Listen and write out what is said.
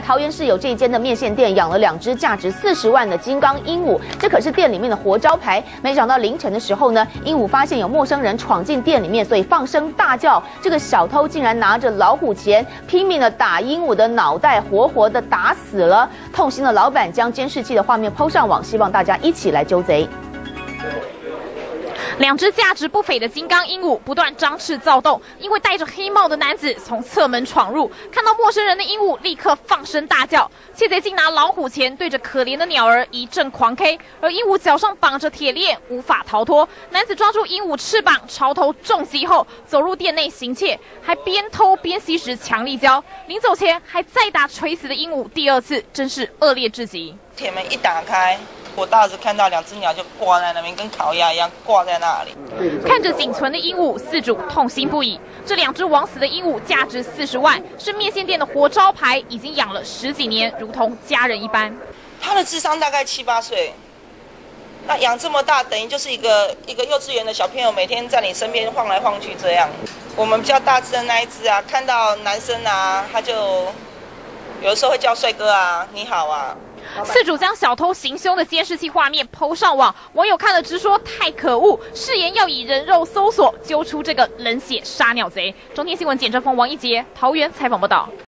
桃园市有这一间的面线店养了2只价值40万的金刚鹦鹉，这可是店里面的活招牌。没想到凌晨的时候呢，鹦鹉发现有陌生人闯进店里面，所以放声大叫。这个小偷竟然拿着老虎钳，拼命的打鹦鹉的脑袋，活活的打死了。痛心的老板将监视器的画面抛上网，希望大家一起来揪贼。 2只价值不菲的金刚鹦鹉不断张翅躁动，因为戴着黑帽的男子从侧门闯入，看到陌生人的鹦鹉，立刻放声大叫。窃贼竟拿老虎钳对着可怜的鸟儿一阵狂 K， 而鹦鹉脚上绑着铁链，无法逃脱。男子抓住鹦鹉翅膀，朝头重击后，走入店内行窃，还边偷边吸食强力胶。临走前还再打垂死的鹦鹉第2次，真是恶劣至极。 铁门一打开。 我大致看到2只鸟就挂在那边，跟烤鸭一样挂在那里。 看着仅存的鹦鹉，饲主痛心不已。这2只枉死的鹦鹉价值40万，是面线店的活招牌，已经养了10几年，如同家人一般。 它的智商大概7、8岁，那养这么大，等于就是一个幼稚园的小朋友，每天在你身边晃来晃去这样。我们比较大只的那一只啊，看到男生啊，他就有的时候会叫帅哥啊，你好啊。 饲主将小偷行凶的监视器画面 PO 上网，网友看了直说太可恶，誓言要以人肉搜索揪出这个冷血杀鸟贼。中天新闻简正峰、王一杰桃园采访报道。